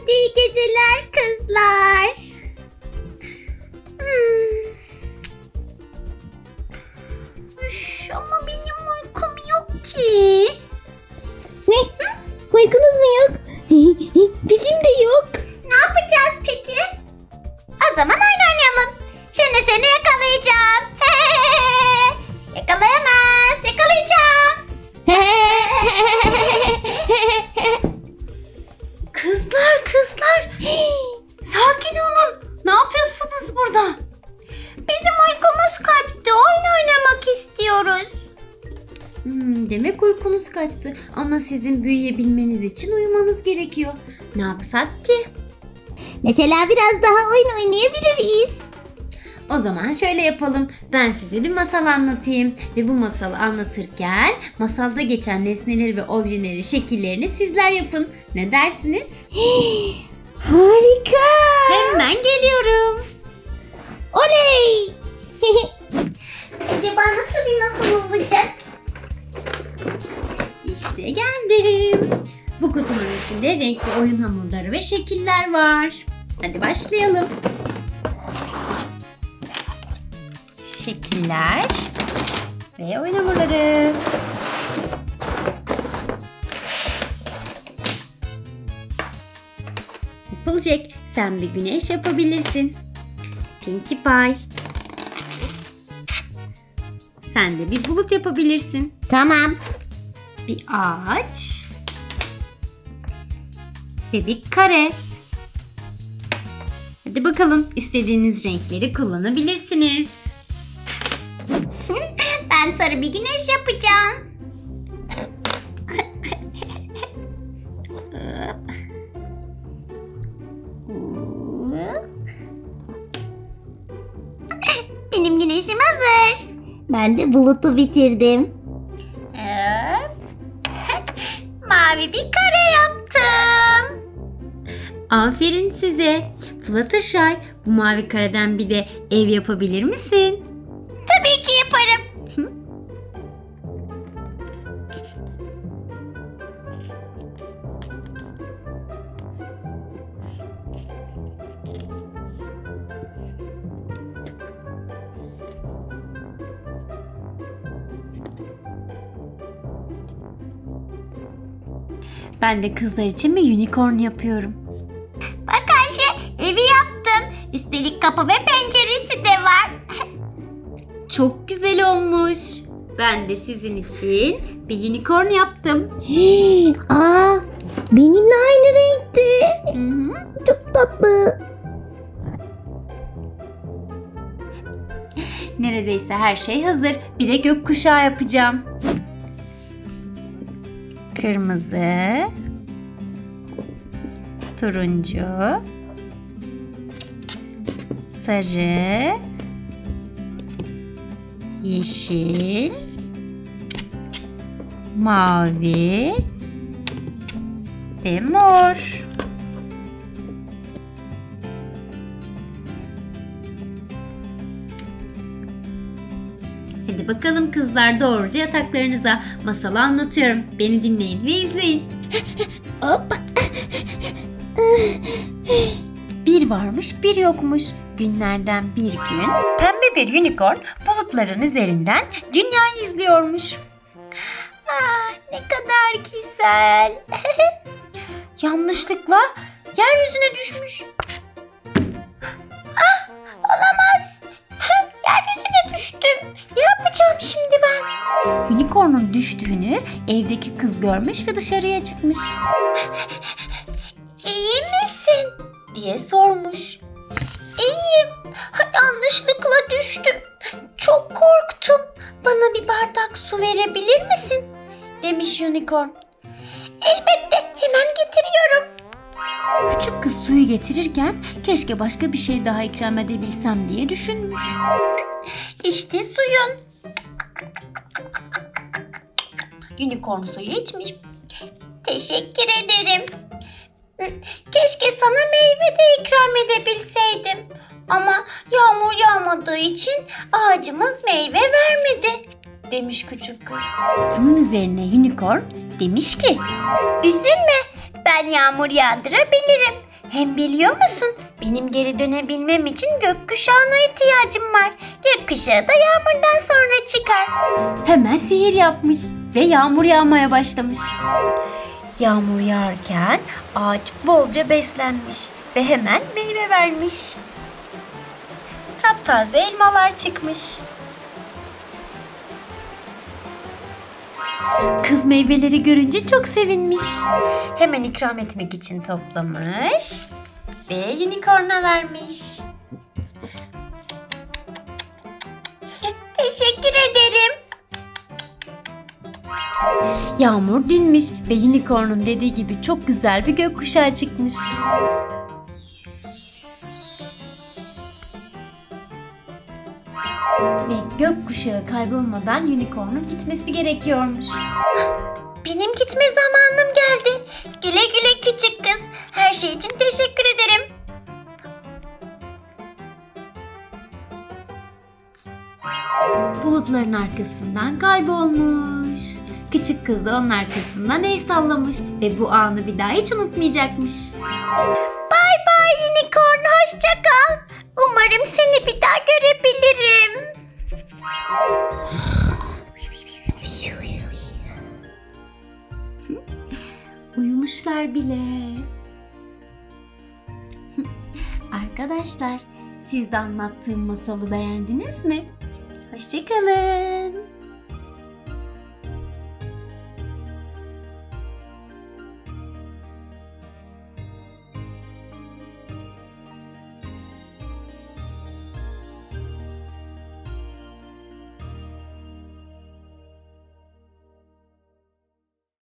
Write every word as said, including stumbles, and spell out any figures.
Hadi iyi geceler kızlar. Hmm. Üf, ama benim uykum yok ki. Ne? Uykunuz mu yok? Bizim de yok. Ne yapacağız peki? O zaman oyun oynayalım. Şimdi seni yakalayacağım. Yakalayamaz. Yakalayacağım. Kızlar kızlar. Sakin olun. Ne yapıyorsunuz burada? Bizim uykumuz kaçtı. Oyun oynamak istiyoruz. Hmm, demek uykunuz kaçtı. Ama sizin büyüyebilmeniz için uyumanız gerekiyor. Ne yapsak ki? Mesela biraz daha oyun oynayabiliriz. O zaman şöyle yapalım. Ben size bir masal anlatayım. Ve bu masalı anlatırken masalda geçen nesneleri ve objeleri, şekillerini sizler yapın. Ne dersiniz? Harika. Hemen geliyorum. Oley. Acaba nasıl bir masal olacak? İşte geldim. Bu kutunun içinde renkli oyun hamurları ve şekiller var. Hadi başlayalım. Şekiller ve oyun hamurları. Applejack, sen bir güneş yapabilirsin. Pinkie Pie, sen de bir bulut yapabilirsin. Tamam. Bir ağaç ve bir kare. Hadi bakalım, istediğiniz renkleri kullanabilirsiniz. Ben sarı bir güneş yapacağım. Benim güneşim hazır. Ben de bulutu bitirdim. Hop. Mavi bir kare yaptım. Aferin size. Fluttershy, bu mavi kareden bir de ev yapabilir misin? Tabii ki yaparım. Ben de kızlar için bir unicorn yapıyorum. Bak Ayşe, evi yaptım. Üstelik kapı ve penceresi de var. Çok güzel olmuş. Ben de sizin için bir unicorn yaptım. Aa, benimle aynı renkte. Hı hı. Çok tatlı. Neredeyse her şey hazır. Bir de gökkuşağı yapacağım. Kırmızı, turuncu, sarı, yeşil, mavi ve mor. Hadi bakalım kızlar, doğruca yataklarınıza. Masalı anlatıyorum. Beni dinleyin ve izleyin. Hoppa. Bir varmış bir yokmuş. Günlerden bir gün pembe bir unicorn bulutların üzerinden dünyayı izliyormuş. Ah, ne kadar güzel. Yanlışlıkla yeryüzüne düşmüş. Ah, olamaz. Yeryüzüne düştüm. Ne yapacağım şimdi ben? Unicorn'un düştüğünü evdeki kız görmüş ve dışarıya çıkmış. İyi misin? Diye sormuş. İyiyim. Yanlışlıkla düştüm. Çok korktum. Bana bir bardak su verebilir misin? Demiş unicorn. Elbette. Hemen getiriyorum. Küçük kız suyu getirirken keşke başka bir şey daha ikram edebilsem diye düşünmüş. İşte suyun. Unicorn suyu içmiş. Teşekkür ederim. Keşke sana meyve de ikram edebilseydim. Ama yağmur yağmadığı için ağacımız meyve vermedi. Demiş küçük kız. Bunun üzerine unicorn demiş ki, Üzülme, ben yağmur yağdırabilirim. Hem biliyor musun? Benim geri dönebilmem için gökkuşağına ihtiyacım var. Gökkuşağı da yağmurdan sonra çıkar. Hemen sihir yapmış ve yağmur yağmaya başlamış. Yağmur yağarken ağaç bolca beslenmiş ve hemen meyve vermiş. Taptaze elmalar çıkmış. Kız meyveleri görünce çok sevinmiş. Hemen ikram etmek için toplamış ve unicorn'a vermiş. Teşekkür ederim. Yağmur dinmiş ve unicorn'un dediği gibi çok güzel bir gökkuşağı çıkmış. Ve gökkuşağı kaybolmadan unicorn'un gitmesi gerekiyormuş. Benim gitme zamanım geldi. Güle güle küçük kız. Her şey için teşekkür ederim. Bulutların arkasından kaybolmuş. Küçük kız da onun arkasından el sallamış ve bu anı bir daha hiç unutmayacakmış. Bye bye unicorn, hoşça kal. Umarım seni bir daha görebilirim. Uyumuşlar bile. Arkadaşlar, siz de anlattığım masalı beğendiniz mi? Hoşça kalın.